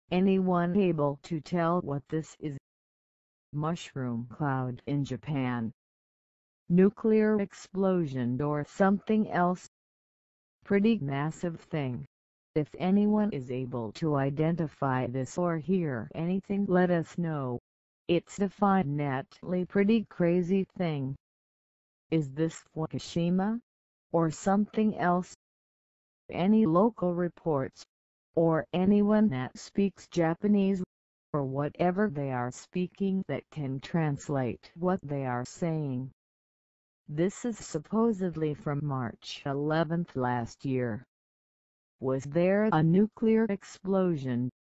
Anyone able to tell what this is? Mushroom cloud in Japan? Nuclear explosion or something else? Pretty massive thing. If anyone is able to identify this or hear anything, let us know. It's definitely pretty crazy thing. Is this Fukishima? Or something else? Any local reports? Or anyone that speaks Japanese? Or whatever they are speaking that can translate what they are saying? This is supposedly from March 11th last year. Was there a nuclear explosion?